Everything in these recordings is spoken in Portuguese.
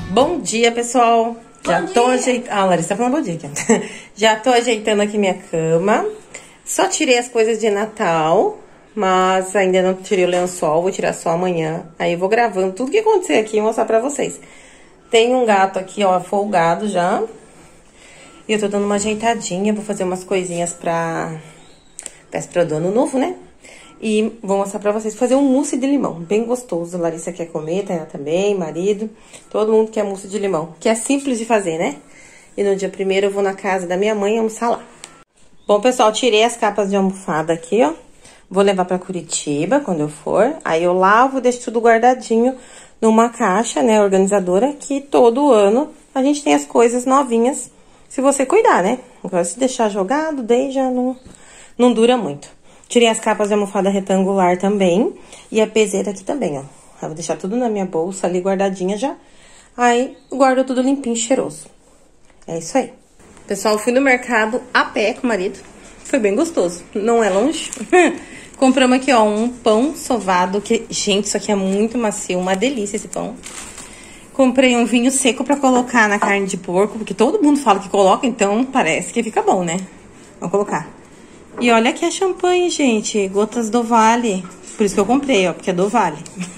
Bom dia, pessoal. Já tô ajeitando. Ah, Larissa tá falando bom dia aqui. Já tô ajeitando aqui minha cama. Só tirei as coisas de Natal, mas ainda não tirei o lençol. Vou tirar só amanhã. Aí eu vou gravando tudo que acontecer aqui e mostrar pra vocês. Tem um gato aqui, ó, folgado já. E eu tô dando uma ajeitadinha. Vou fazer umas coisinhas pra véspera do ano novo, né? E vou mostrar pra vocês fazer um mousse de limão, bem gostoso. Larissa quer comer, Tainá também, marido. Todo mundo quer mousse de limão, que é simples de fazer, né? E no dia 1º eu vou na casa da minha mãe almoçar lá. Bom, pessoal, tirei as capas de almofada aqui, ó. Vou levar pra Curitiba quando eu for. Aí eu lavo, deixo tudo guardadinho numa caixa, né, organizadora, que todo ano a gente tem as coisas novinhas, se você cuidar, né? Agora, se deixar jogado, daí já não dura muito. Tirei as capas de almofada retangular também. E a peseira aqui também, ó. Eu vou deixar tudo na minha bolsa ali, guardadinha já. Aí, guardo tudo limpinho e cheiroso. É isso aí. Pessoal, fui no mercado a pé com o marido. Foi bem gostoso. Não é longe. Compramos aqui, ó, um pão sovado. Que, gente, isso aqui é muito macio. Uma delícia esse pão. Comprei um vinho seco pra colocar na carne de porco. Porque todo mundo fala que coloca, então parece que fica bom, né? Vamos colocar. E olha aqui a champanhe, gente. Gotas do Vale. Por isso que eu comprei, ó. Porque é do Vale.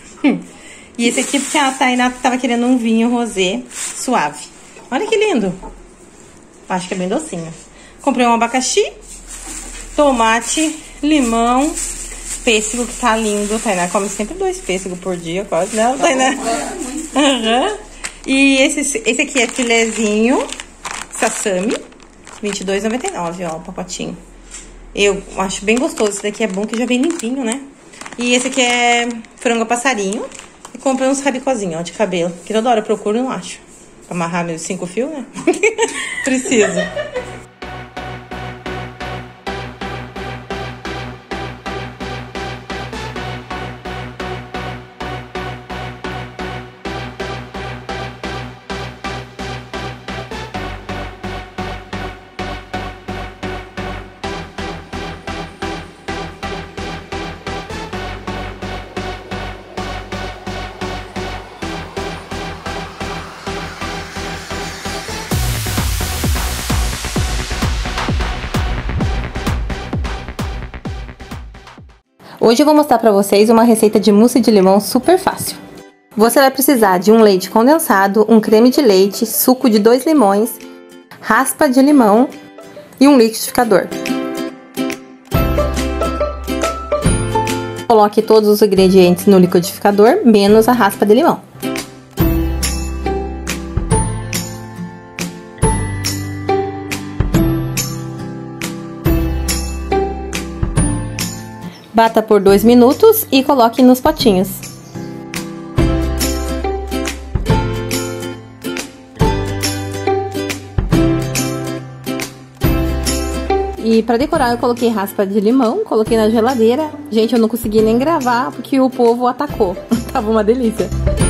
E esse aqui porque a Tainá tava querendo um vinho rosé suave. Olha que lindo. Acho que é bem docinho. Comprei um abacaxi, tomate, limão, pêssego que tá lindo. A Tainá come sempre 2 pêssegos por dia, quase, né, Tainá? Uhum. E esse aqui é filezinho sassami. R$22,99, ó, o pacotinho. Eu acho bem gostoso. Esse daqui é bom, que já vem limpinho, né? E esse aqui é frango a passarinho. E comprei uns rabicozinhos, ó, de cabelo. Que toda hora eu procuro e não acho. Pra amarrar meus 5 fios, né? Preciso. Hoje eu vou mostrar pra vocês uma receita de mousse de limão super fácil. Você vai precisar de um leite condensado, um creme de leite, suco de 2 limões, raspa de limão e um liquidificador. Coloque todos os ingredientes no liquidificador, menos a raspa de limão. Bata por 2 minutos e coloque nos potinhos. E para decorar eu coloquei raspa de limão, coloquei na geladeira. Gente, eu não consegui nem gravar porque o povo atacou. Tava uma delícia.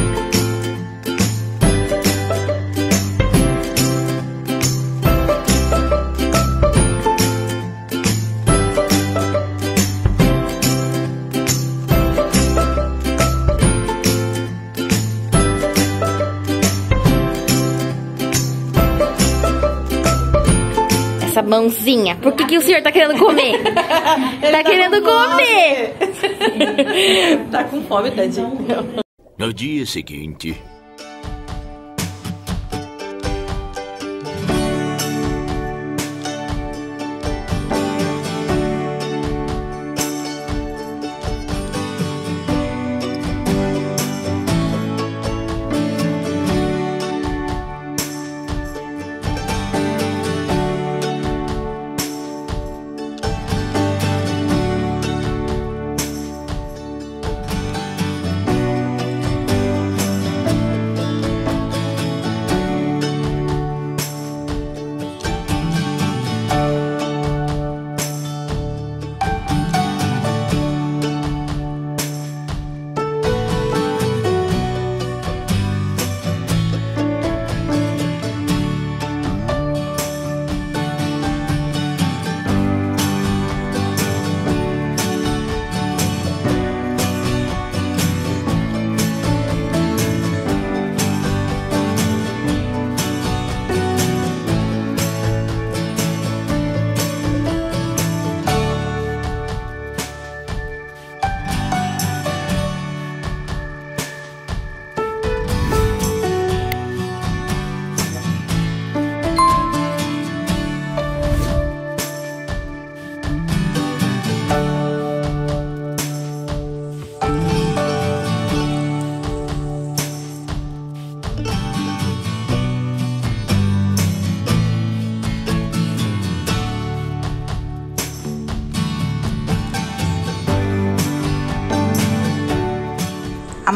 Essa mãozinha, por que o senhor tá querendo comer? Tá querendo comer! Tá com fome, tadinho. No dia seguinte...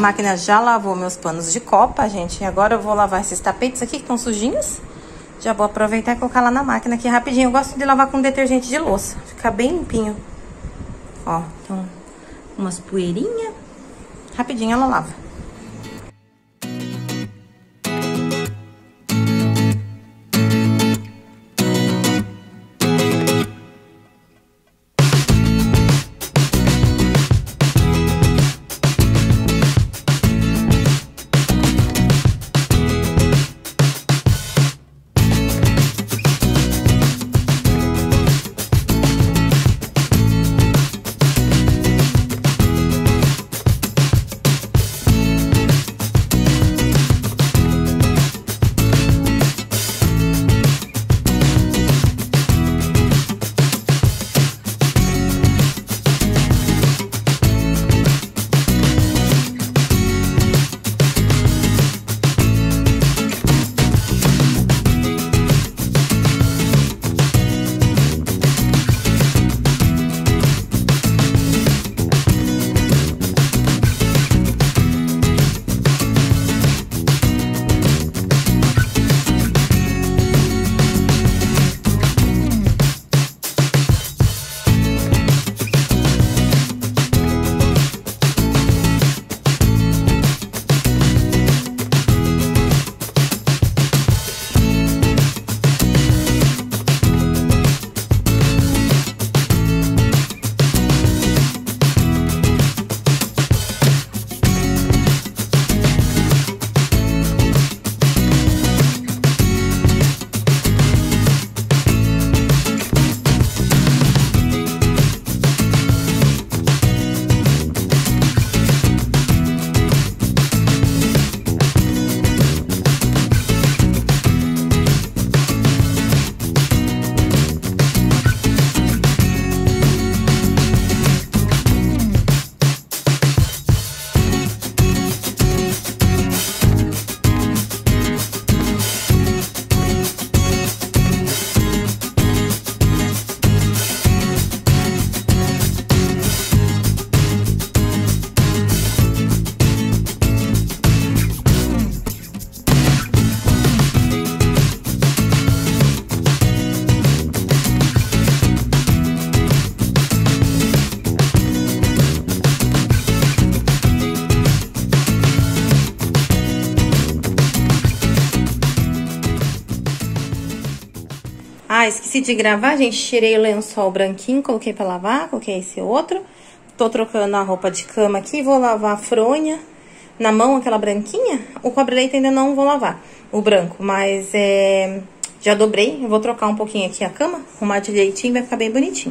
máquina já lavou meus panos de copa, gente. Agora eu vou lavar esses tapetes aqui que estão sujinhos. Já vou aproveitar e colocar lá na máquina aqui rapidinho. Eu gosto de lavar com detergente de louça. Fica bem limpinho. Ó, então, umas poeirinhas. Rapidinho ela lava. Ah, esqueci de gravar, gente. Tirei o lençol branquinho, coloquei pra lavar, coloquei esse outro. Tô trocando a roupa de cama aqui, vou lavar a fronha. Na mão, aquela branquinha. O cobre-leite ainda não vou lavar, o branco. Mas já dobrei, eu vou trocar um pouquinho aqui a cama, arrumar direitinho, vai ficar bem bonitinho.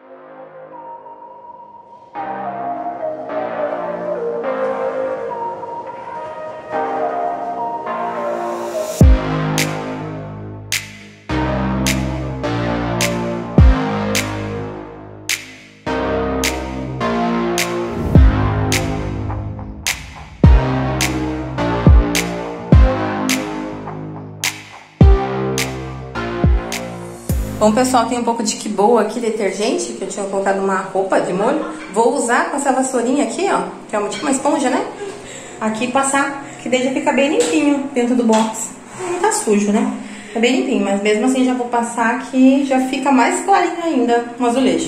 Bom, pessoal, tem um pouco de que boa aqui, detergente, que eu tinha colocado uma roupa de molho. Vou usar com essa vassourinha aqui, ó, que é tipo uma esponja, né? Aqui passar, que daí já fica bem limpinho dentro do box. Não tá sujo, né? É bem limpinho, mas mesmo assim já vou passar aqui, já fica mais clarinho ainda o azulejo.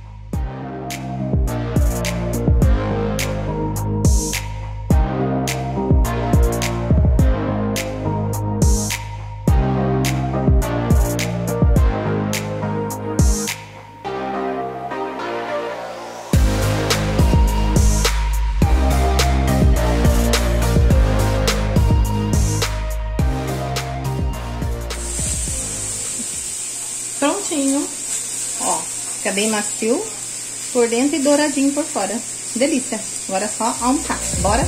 Prontinho, ó, fica bem macio por dentro e douradinho por fora. Delícia. Agora é só untar. Bora?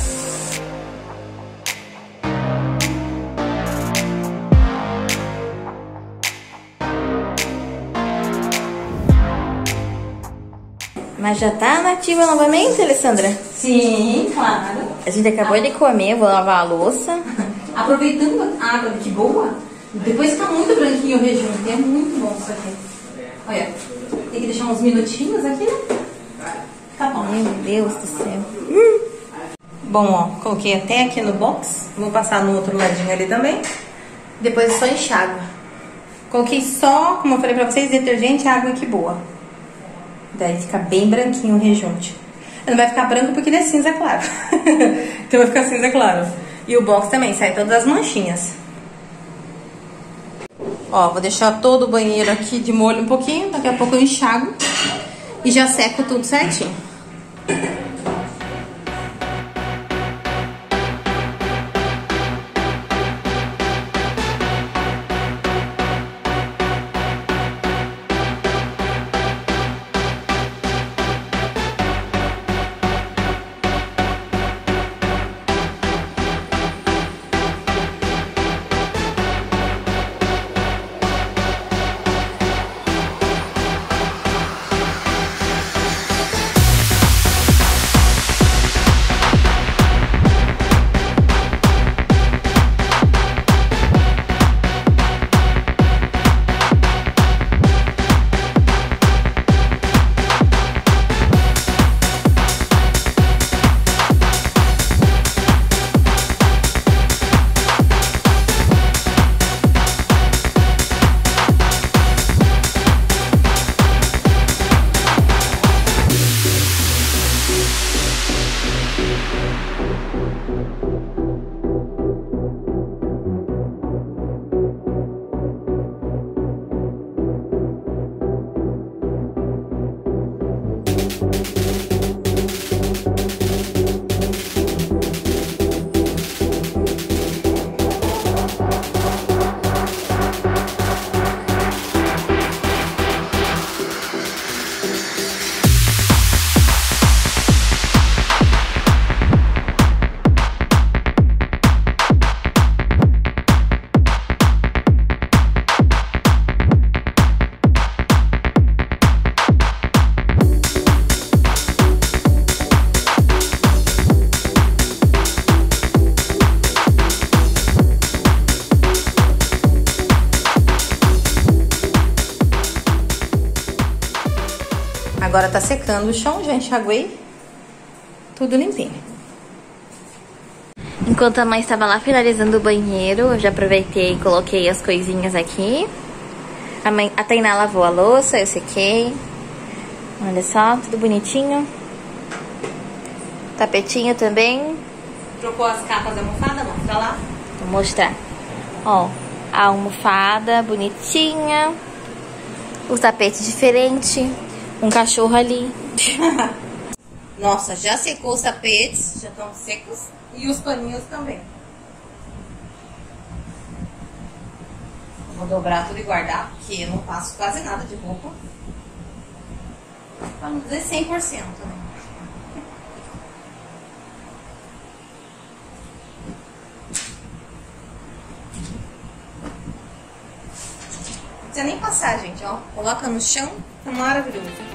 Mas já tá nativa novamente, Alessandra? Sim, claro. A gente acabou de comer, vou lavar a louça. Aproveitando a água de boa, depois fica muito branquinho o rejunte. É muito bom isso aqui. Olha, tem que deixar uns minutinhos aqui, né? Tá bom. Meu Deus do céu. Bom, ó, coloquei até aqui no box. Vou passar no outro ladinho ali também. Depois só enxágua. Coloquei só, como eu falei pra vocês, detergente e água que boa. Daí fica bem branquinho o rejunte. Não vai ficar branco porque ele é cinza claro. Então vai ficar cinza claro. E o box também, sai todas as manchinhas. Ó, vou deixar todo o banheiro aqui de molho um pouquinho. Daqui a pouco eu enxago e já seco tudo certinho. Agora tá secando o chão, já enxaguei tudo limpinho. Enquanto a mãe estava lá finalizando o banheiro, eu já aproveitei e coloquei as coisinhas aqui. A Tainá lavou a louça, eu sequei. Olha só, tudo bonitinho. Tapetinho também. Trocou as capas da almofada, não? Pra lá. Vou mostrar. Ó, a almofada bonitinha. O tapete diferente. Um cachorro ali. Nossa, já secou os tapetes, já estão secos. E os paninhos também. Vou dobrar tudo e guardar, porque eu não passo quase nada de roupa. Pra não dizer 100%, né? Não precisa nem passar, gente, ó. Coloca no chão, tá maravilhoso.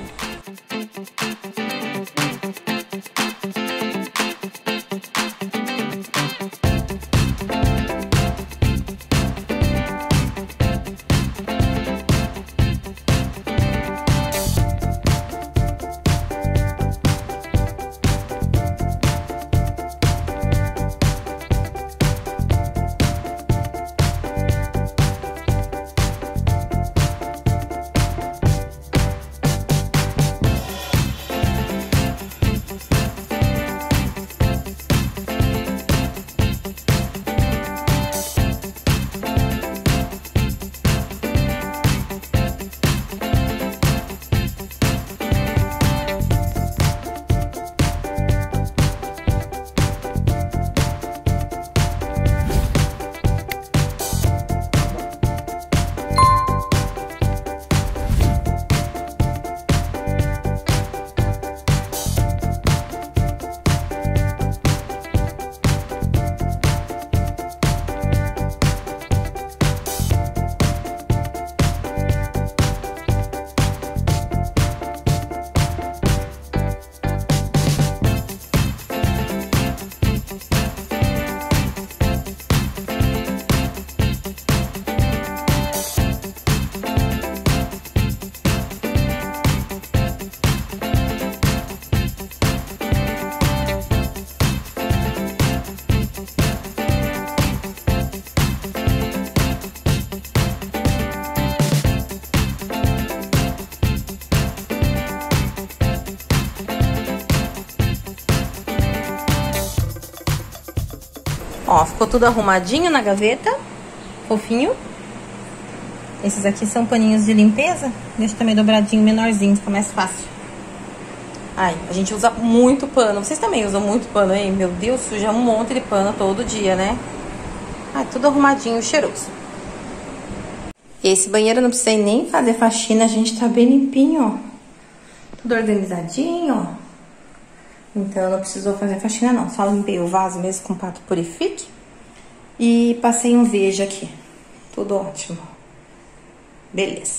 Ó, ficou tudo arrumadinho na gaveta. Fofinho. Esses aqui são paninhos de limpeza. Deixa também dobradinho, menorzinho, fica mais fácil. Ai, a gente usa muito pano. Vocês também usam muito pano, hein? Meu Deus, suja um monte de pano todo dia, né? Ai, tudo arrumadinho, cheiroso. Esse banheiro eu não precisei nem fazer faxina. A gente tá bem limpinho, ó. Tudo organizadinho, ó. Então não precisou fazer faxina, não. Só limpei o vaso mesmo com Pato Purifique. E passei um Veja aqui. Tudo ótimo. Beleza.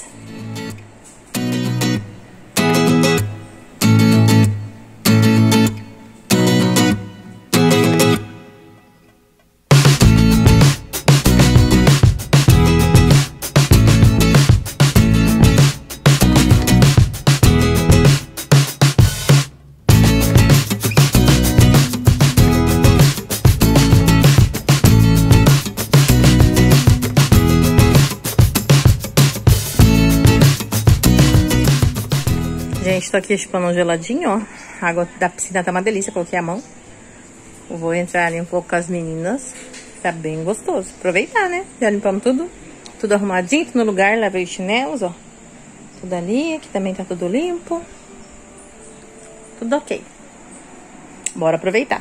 Gente, tô aqui chupando um geladinho, ó. A água da piscina tá uma delícia, coloquei a mão. Eu vou entrar ali um pouco com as meninas. Tá bem gostoso. Aproveitar, né? Já limpamos tudo. Tudo arrumadinho, tudo no lugar. Lavei os chinelos, ó. Tudo ali. Aqui também tá tudo limpo. Tudo ok. Bora aproveitar.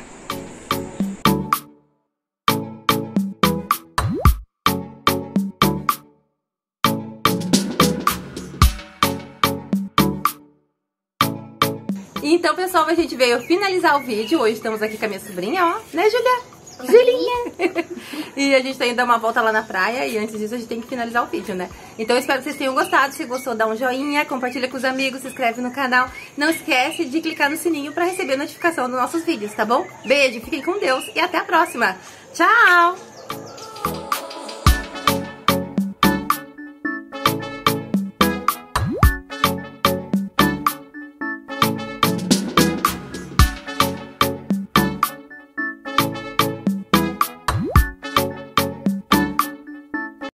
Então, pessoal, a gente veio finalizar o vídeo. Hoje estamos aqui com a minha sobrinha, ó. Né, Julia? Julinha! E a gente tá indo dar uma volta lá na praia. E antes disso, a gente tem que finalizar o vídeo, né? Então, eu espero que vocês tenham gostado. Se gostou, dá um joinha, compartilha com os amigos, se inscreve no canal. Não esquece de clicar no sininho pra receber notificação dos nossos vídeos, tá bom? Beijo, fiquem com Deus e até a próxima. Tchau!